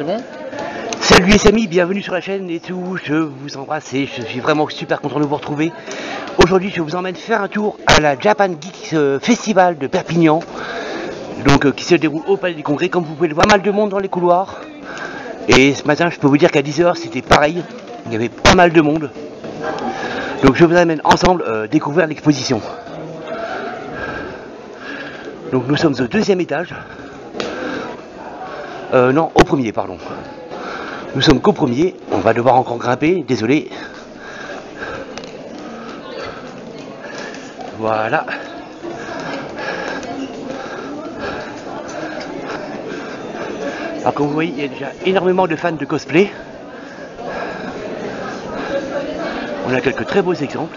C'est bon? Salut les amis, bienvenue sur la chaîne et tout, je vous embrasse et je suis vraiment super content de vous retrouver. Aujourd'hui je vous emmène faire un tour à la Japan Geeks Festival de Perpignan, donc qui se déroule au Palais des Congrès. Comme vous pouvez le voir, mal de monde dans les couloirs. Et ce matin je peux vous dire qu'à 10 h c'était pareil, il y avait pas mal de monde. Donc je vous amène ensemble découvrir l'exposition. Donc nous sommes au deuxième étage. Non, au premier, pardon. Nous sommes qu'au premier, on va devoir encore grimper, désolé. Voilà. Alors comme vous voyez, il y a déjà énormément de fans de cosplay. On a quelques très beaux exemples.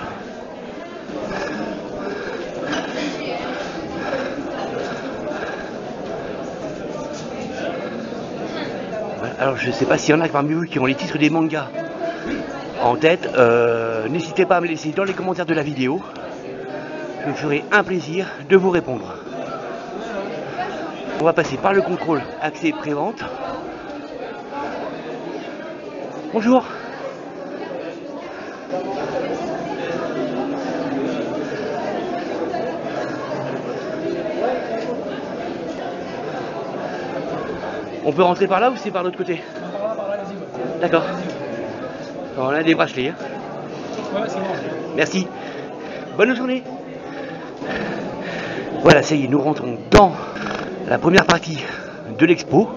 Alors je sais pas s'il y en a parmi vous qui ont les titres des mangas en tête, n'hésitez pas à me laisser dans les commentaires de la vidéo. Je me ferai un plaisir de vous répondre. On va passer par le contrôle accès pré-vente. Bonjour. On peut rentrer par là ou c'est par l'autre côté? D'accord. On a des bracelets. Hein. Ouais, c'est bon. Merci. Bonne journée. Voilà, ça y est, nous rentrons dans la première partie de l'expo.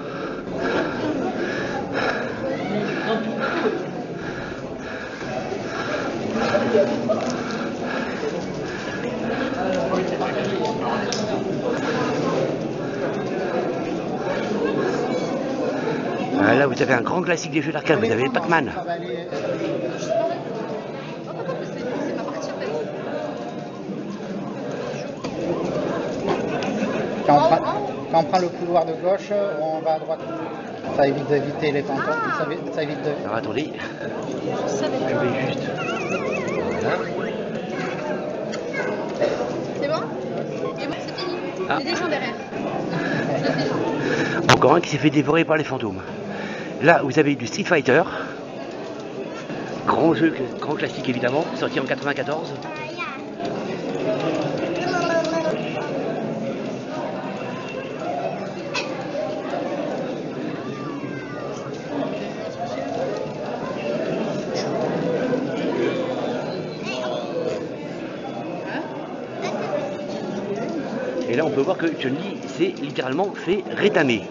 Là, vous avez un grand classique des jeux d'arcade, vous avez Pac-Man. Quand on prend le couloir de gauche, on va à droite. Ça évite d'éviter les fantômes. Ça évite de... Alors attendez, je vais juste... Voilà. C'est bon? Et bon, c'est fini. Ah. Il y a des gens derrière. Encore un qui s'est fait dévorer par les fantômes. Là, vous avez du Street Fighter. Grand jeu, grand classique évidemment, sorti en 94. Et là, on peut voir que Chun-Li s'est littéralement fait rétamer.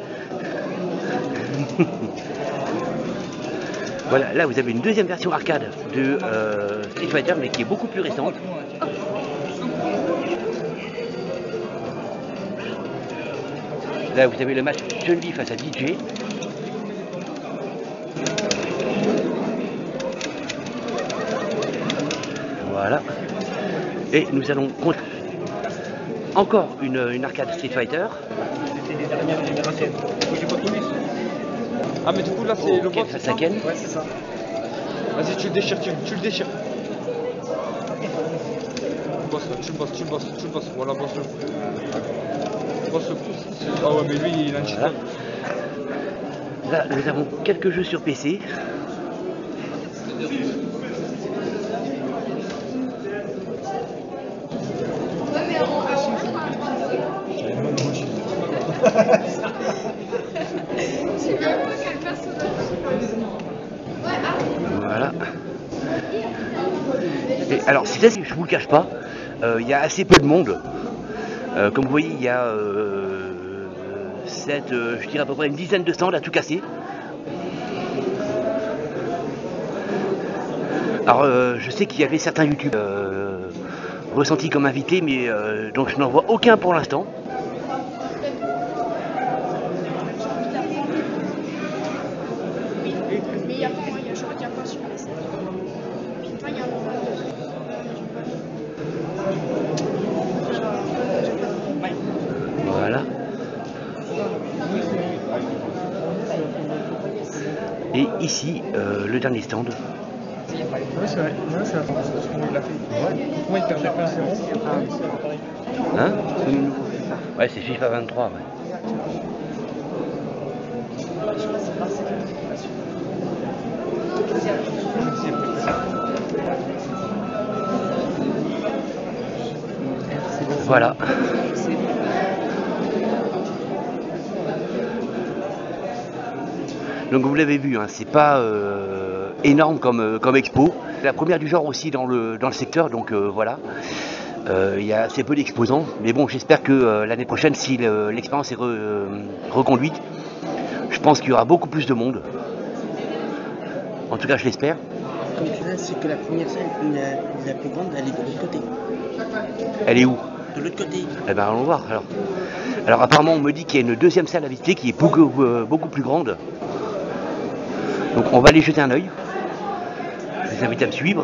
Voilà, là vous avez une deuxième version arcade de Street Fighter, mais qui est beaucoup plus récente. Là vous avez le match Chun-Li face à DJ. Voilà. Et nous allons encore une arcade Street Fighter. C'était les dernières générations. J'ai pas tout vu. Ah mais du coup là c'est le bot. Face à Ken. Ouais c'est ça. Vas-y tu le déchires, tu le déchires. Tu le bosses. Voilà, bosse-le. Bosse-le. Ah ouais mais lui il a un cheat. Voilà. Là nous avons quelques jeux sur PC. Voilà. Et alors c'est ça, je vous le cache pas, il y a assez peu de monde. Comme vous voyez, il y a je dirais à peu près une dizaine de stands à tout casser. Alors je sais qu'il y avait certains YouTube ressentis comme invités, mais donc je n'en vois aucun pour l'instant. Mais il y a pas moyen, je retiens pas sur les scènes. Putain, il y a un moment. Voilà. Et ici, le dernier stand. Oui, c'est vrai. Ouais, c'est attends, parce que il l'a fait. Ouais. Comment il perdait 1-0 Hein? Ouais, c'est FIFA 23. Ouais. Voilà. Donc vous l'avez vu, hein, c'est pas énorme comme expo. C'est la première du genre aussi dans le secteur, donc voilà. Il y a assez peu d'exposants, mais bon, j'espère que l'année prochaine, si l'expérience est reconduite, je pense qu'il y aura beaucoup plus de monde. En tout cas, je l'espère. Comme tu vois, c'est que la première salle, la plus grande, elle est de l'autre côté. Elle est où? De l'autre côté. Eh ben, allons voir alors. Alors apparemment, on me dit qu'il y a une deuxième salle à visiter qui est beaucoup plus grande. Donc on va aller jeter un œil. Je vous invite à me suivre.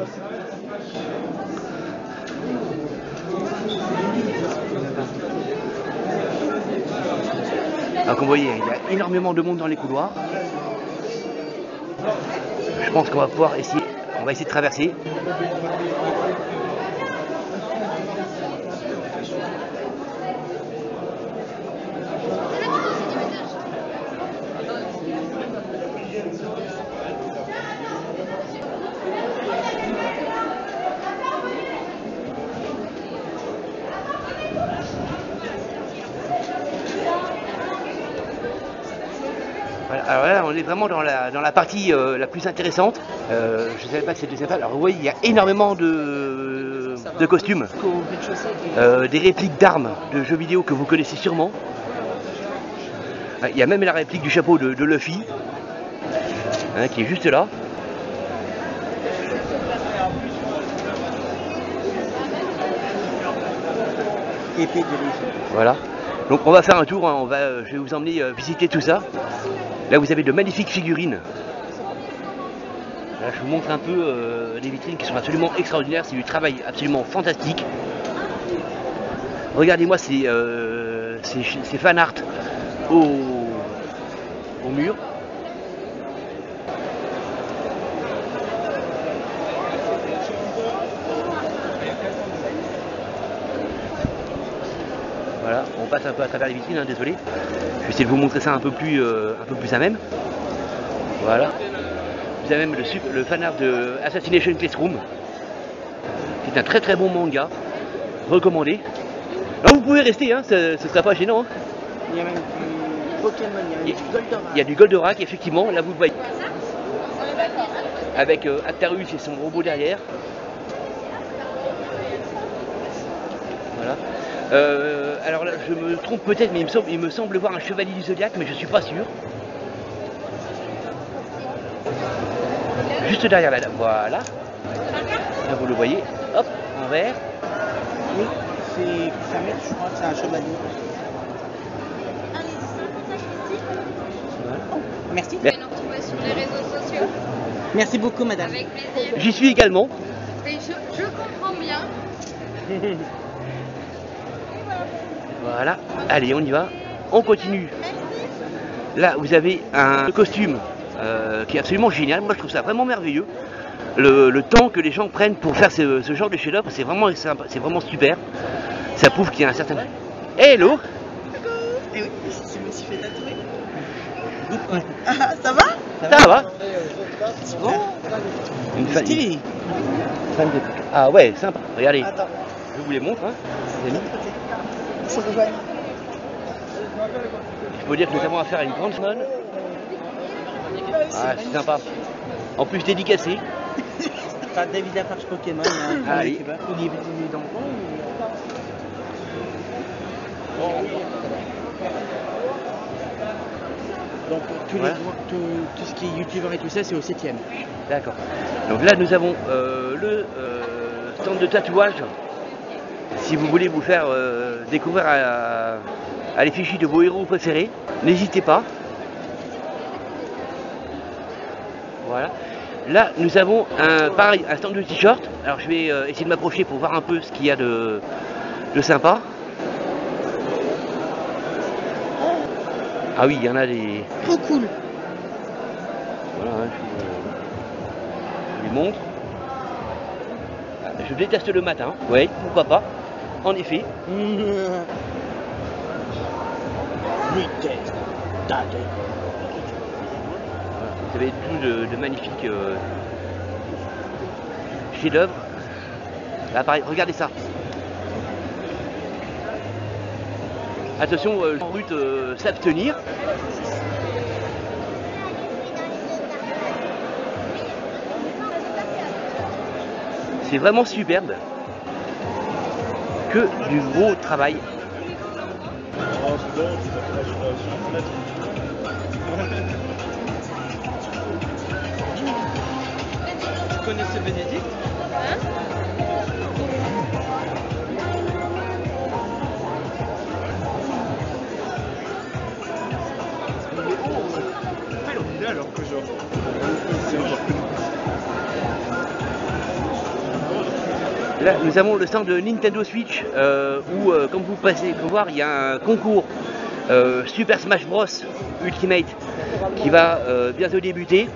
Alors comme vous voyez, il y a énormément de monde dans les couloirs. Je pense qu'on va pouvoir essayer, de traverser. Alors là, on est vraiment dans la partie la plus intéressante. Je ne savais pas que c'était sympa. Alors vous voyez, il y a énormément de costumes, des répliques d'armes de jeux vidéo que vous connaissez sûrement. Il y a même la réplique du chapeau de Luffy, hein, qui est juste là. Épée de Légion. Voilà. Donc on va faire un tour, hein, je vais vous emmener visiter tout ça. Là vous avez de magnifiques figurines. Là, je vous montre un peu les vitrines qui sont absolument extraordinaires, c'est du travail absolument fantastique. Regardez-moi ces fan art au mur. Voilà, on passe un peu à travers les vitrines, hein, désolé. Je vais essayer de vous montrer ça un peu plus à même. Voilà. Vous avez même le fanart de Assassination Classroom. C'est un très très bon manga. Recommandé. Alors vous pouvez rester, hein, ce sera pas gênant. Hein. Il y a même du Pokémon, il y a du Goldorak. Il y a du Goldorak, effectivement, là vous le voyez. Avec Actarus et son robot derrière. Voilà. Alors là, je me trompe peut-être, mais il me semble voir un chevalier du Zodiac, mais je suis pas sûr. Juste derrière là, voilà. Là vous le voyez, hop, en vert. Oui, c'est un mec, je crois que c'est un chevalier. Voilà. Merci. Vous pouvez nous retrouver sur les réseaux sociaux. Merci beaucoup, madame. Avec plaisir. J'y suis également. Mais je comprends bien. Voilà, allez on y va, on continue. Là vous avez un costume qui est absolument génial, moi je trouve ça vraiment merveilleux. Le temps que les gens prennent pour faire ce genre de chef-d'œuvre, c'est vraiment super. Ça prouve qu'il y a un certain... Hello. Eh oui, je me suis fait tatouer. Ah, ça va? Ça va? C'est bon. Une fan... Stylé. Ah ouais, sympa, regardez. Attends, Je vous les montre, hein, les amis. ça rejoint. Il faut dire que nous avons affaire à une grande semaine. Ah, c'est sympa. En plus dédicacé. Enfin, David Lafarge Pokémon, Allez. il est dans le coin. Donc Voilà. tout ce qui est youtubeur et tout ça, c'est au 7ème. D'accord. Donc là nous avons le stand de tatouage. Si vous voulez vous faire découvrir à l'effigie de vos héros préférés, n'hésitez pas. Voilà. Là nous avons pareil, un stand de t-shirt. Alors je vais essayer de m'approcher pour voir un peu ce qu'il y a de sympa. Ah oui, il y en a des... Trop cool. Voilà, hein, je vous les montre. Ah, je déteste le matin, oui, pourquoi pas. En effet. Vous avez tout de magnifiques chefs-d'œuvre. Là, pareil, regardez ça. Attention, brut, s'abstenir. C'est vraiment superbe. Que du gros travail. Tu connaissais Bénédicte? Alors que genre. Là, nous avons le stand de Nintendo Switch où, comme vous pouvez voir, il y a un concours Super Smash Bros Ultimate qui va bientôt débuter.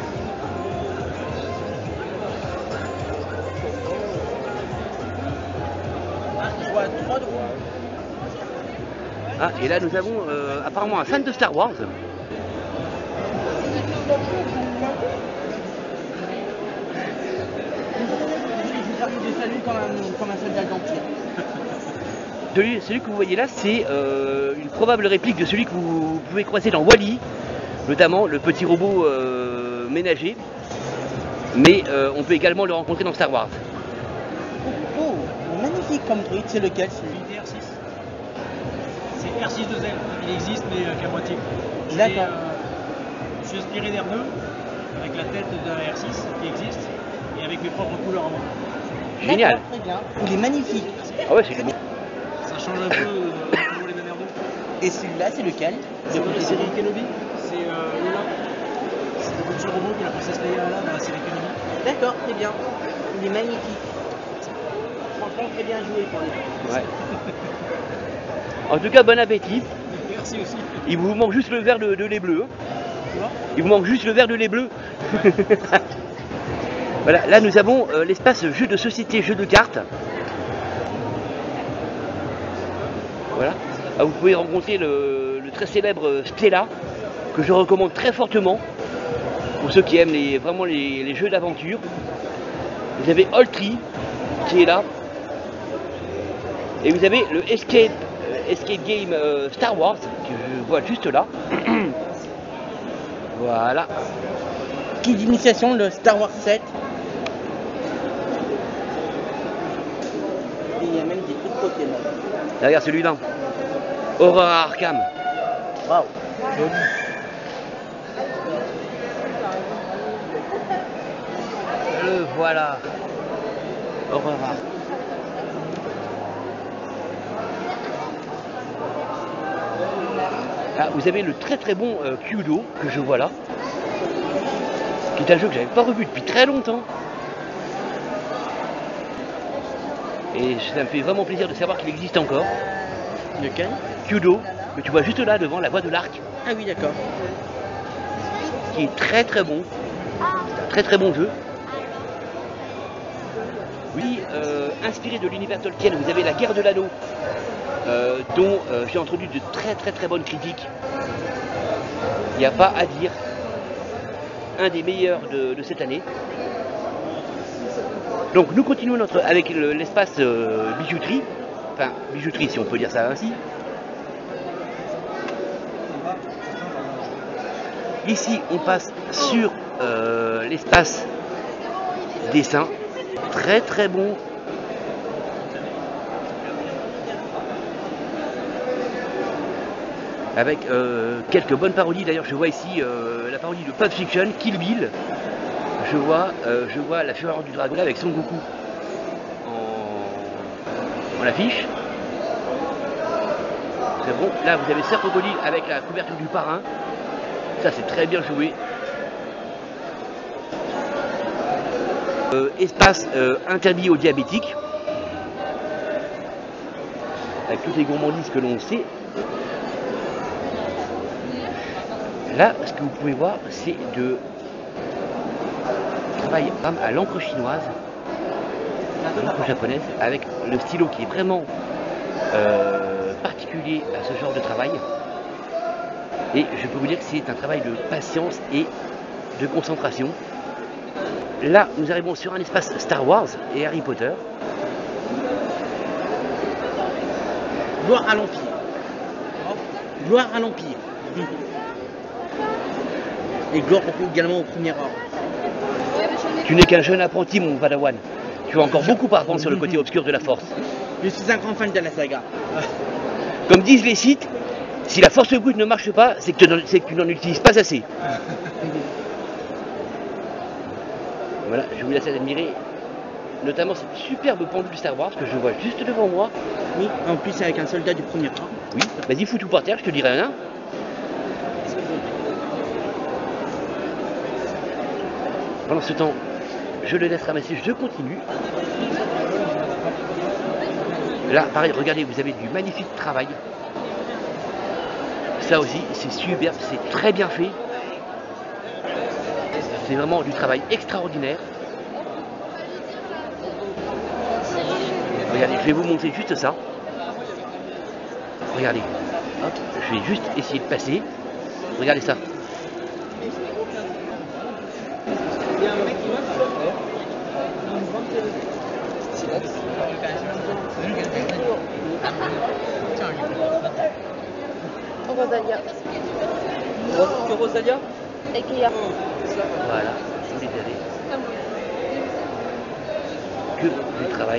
Ah, et là, nous avons apparemment un fan de Star Wars. Comme un soldat d'Empire. Celui que vous voyez là, c'est une probable réplique de celui que vous pouvez croiser dans Wall-E, notamment le petit robot ménager. Mais on peut également le rencontrer dans Star Wars. Oh, magnifique comme truc, c'est lequel celui? R6. C'est R6-2L. Il existe, mais qu'à moitié. D'accord. Je suis inspiré d'R2 avec la tête d'un R6 qui existe et avec mes propres couleurs en moi. Génial. Très bien. Il est magnifique. Ah ouais, c'est bon. Ça change un peu toujours les mêmes R2. Et celui-là, c'est lequel? C'est dans la série Kenobi. C'est Lola. C'est le petit robot que la princesse Leia a là dans la série Kenobi. D'accord, très bien. Il est magnifique. Franchement, très bien joué pour les. Ouais. En tout cas, bon appétit. Merci aussi. Il vous manque juste le verre de lait bleu. Hein. Quoi? Il vous manque juste le verre de lait bleu. Voilà, là nous avons l'espace jeu de société, jeu de cartes. Voilà. Ah, vous pouvez rencontrer le très célèbre Stella, que je recommande très fortement pour ceux qui aiment vraiment les jeux d'aventure. Vous avez Oltree qui est là. Et vous avez le Escape Game Star Wars, que je vois juste là. Voilà. Qui d'initiation, le Star Wars 7. Et il y a même des trucs Pokémon. Derrière celui-là. Aurora Arkham. Waouh. Le voilà. Aurora. Ah, vous avez le très très bon Kudo que je vois là, qui est un jeu que j'avais pas revu depuis très longtemps. Et ça me fait vraiment plaisir de savoir qu'il existe encore. Lequel? Kudo, que tu vois juste là devant la voie de l'Arc, Ah oui, d'accord. qui est très très bon. Très très bon jeu. Oui, inspiré de l'univers Tolkien, vous avez la guerre de l'anneau, dont j'ai entendu de très très bonnes critiques. Il n'y a pas à dire. Un des meilleurs de cette année. Donc nous continuons avec l'espace bijouterie. Enfin, bijouterie si on peut dire ça ainsi. Ici, on passe sur l'espace dessin. Très très bon. Avec quelques bonnes parodies. D'ailleurs, je vois ici la parodie de Pulp Fiction, Kill Bill. Je vois la fureur du dragon avec Son Goku en affiche. Très bon. Là, vous avez Sir Crocodile avec la couverture du parrain. Ça, c'est très bien joué. Espace interdit aux diabétiques. Avec toutes les gourmandises que l'on sait. Là, ce que vous pouvez voir, c'est de travail à l'encre chinoise, l'encre japonaise, avec le stylo qui est vraiment particulier à ce genre de travail. Et je peux vous dire que c'est un travail de patience et de concentration. Là, nous arrivons sur un espace Star Wars et Harry Potter. Gloire à l'Empire. Gloire à l'Empire. Et gloire également au premier ordre. Tu n'es qu'un jeune apprenti, mon Padawan. Tu as encore beaucoup à apprendre sur le côté obscur de la Force. Je suis un grand fan de la saga. Comme disent les Sith, si la Force brute ne marche pas, c'est que tu n'en utilises pas assez. Voilà, je vous laisse admirer notamment cette superbe pendule Star Wars que je vois juste devant moi. Oui, en plus avec un soldat du premier ordre. Oui, vas-y, fous tout par terre, je te dirai rien. Pendant ce temps, je le laisse ramasser, je continue. Là, pareil, regardez, vous avez du magnifique travail. Ça aussi, c'est superbe, c'est très bien fait. C'est vraiment du travail extraordinaire. Regardez, je vais vous montrer juste ça. Regardez. Hop, je vais juste essayer de passer. Regardez ça. Rosalia. Que Rosalia Et Kia. Voilà, vous les avez. Que du travail.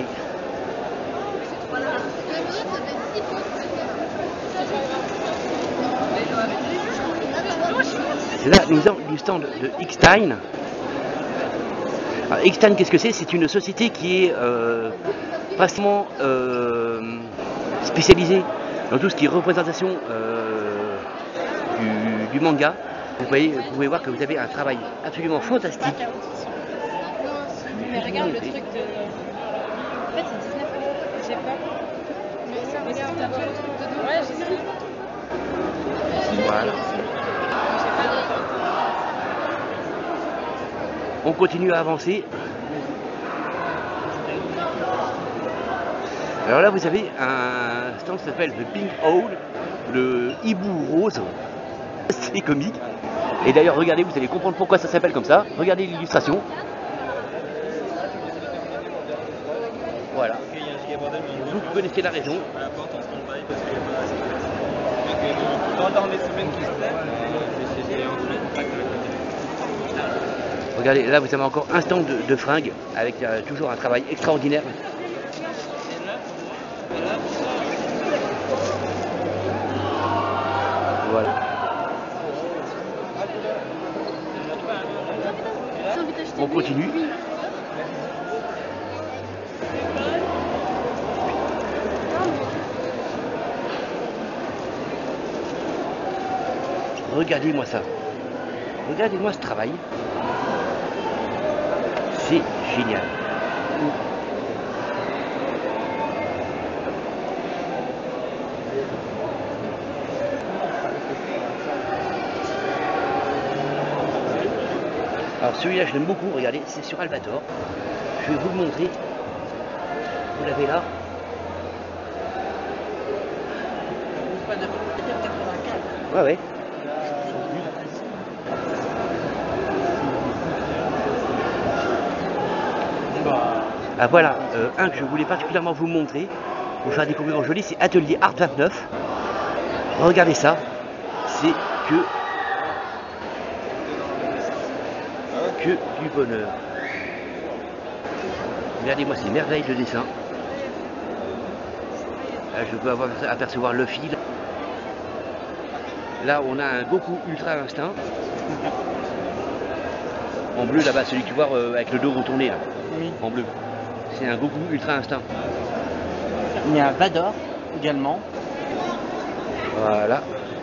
C'est là, nous avons du stand de X-Time. Alors, X-Time, qu'est-ce que c'est? C'est une société qui est pratiquement spécialisée dans tout ce qui est représentation du manga. Vous pouvez voir que vous avez un travail absolument fantastique. Mais regarde le truc de. En fait, c'est 19 €. J'ai peur. Mais regarde, t'as pas le truc dedans. Ouais, j'ai vu. Voilà. On continue à avancer. Alors là, vous avez un stand qui s'appelle The Pink Owl, le hibou rose. C'est comique. Et d'ailleurs, regardez, vous allez comprendre pourquoi ça s'appelle comme ça. Regardez l'illustration. Voilà. Vous connaissez la raison. Regardez, là vous avez encore un stand de fringues avec toujours un travail extraordinaire. Voilà. On continue. Regardez-moi ça. Regardez-moi ce travail. C'est génial. Alors celui-là je l'aime beaucoup, regardez, c'est sur Albator. Je vais vous le montrer. Vous l'avez là. Ouais ouais. Ah voilà, un que je voulais particulièrement vous montrer, vous faire découvrir aujourd'hui, c'est Atelier Art 29. Regardez ça, c'est que du bonheur. Regardez-moi ces merveilles de dessin. Là, je peux apercevoir le fil. Là, on a un Goku Ultra Instinct. En bleu, là-bas, celui que tu vois avec le dos retourné, là. Oui. En bleu. C'est un Goku Ultra Instinct. Il y a Vador également. Voilà.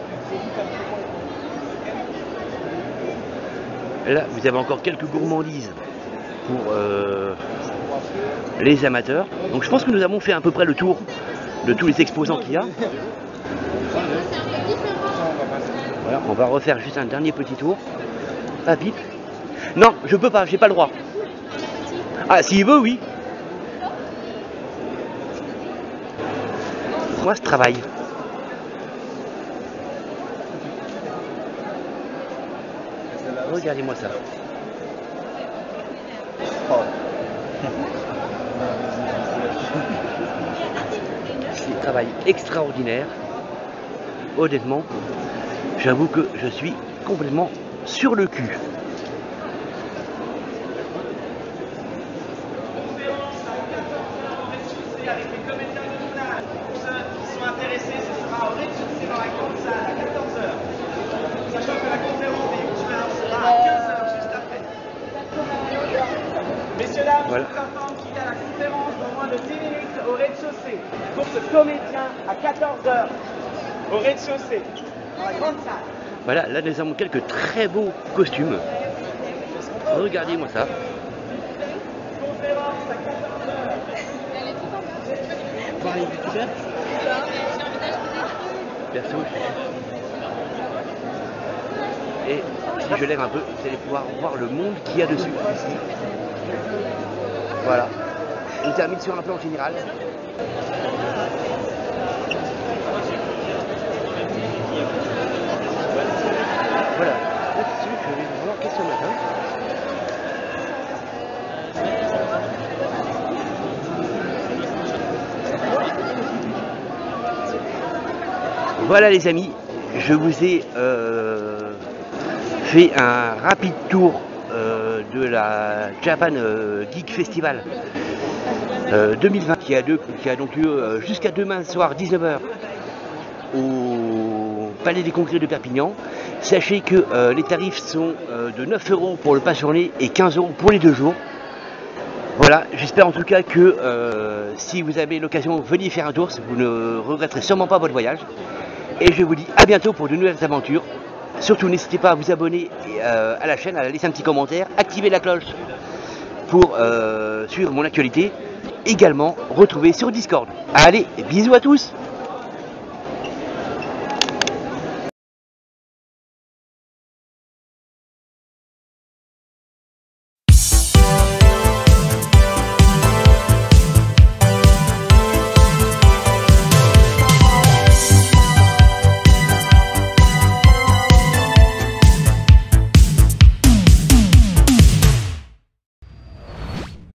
Là, vous avez encore quelques gourmandises pour les amateurs. Donc je pense que nous avons fait à peu près le tour de tous les exposants qu'il y a. Voilà, on va refaire juste un dernier petit tour. Pas vite. Non, je peux pas, j'ai pas le droit. Ah, s'il veut, oui. Moi, ce travail. Regardez-moi ça. C'est un travail extraordinaire. Honnêtement, j'avoue que je suis complètement sur le cul. Avec les comédiens de tournage. Pour ceux qui sont intéressés, ce sera au rez-de-chaussée dans la grande salle à 14h. Sachant que la conférence des youtubeurs sera à 15h juste après. Messieurs, dames, je vous informe qu'il y a la conférence dans moins de 10 minutes au rez-de-chaussée. Pour ce comédien à 14h au rez-de-chaussée dans la grande salle. Voilà, là nous avons quelques très beaux costumes. Regardez-moi ça. Conférence à 14h. Voir les youtubeurs. Perso, et si je lève un peu, vous allez pouvoir voir le monde qu'il y a dessus. Voilà. On termine sur un plan général. Voilà. Là-dessus, je vais vous voir question matin. Voilà les amis, je vous ai fait un rapide tour de la Japan Geek Festival 2020 qui a donc lieu jusqu'à demain soir 19h au Palais des Congrès de Perpignan. Sachez que les tarifs sont de 9 € pour le pass journée et 15 € pour les 2 jours. Voilà, j'espère en tout cas que si vous avez l'occasion, venez faire un tour, vous ne regretterez sûrement pas votre voyage. Et je vous dis à bientôt pour de nouvelles aventures. Surtout n'hésitez pas à vous abonner à la chaîne, à laisser un petit commentaire, activer la cloche pour suivre mon actualité. Également retrouver sur Discord. Allez, bisous à tous!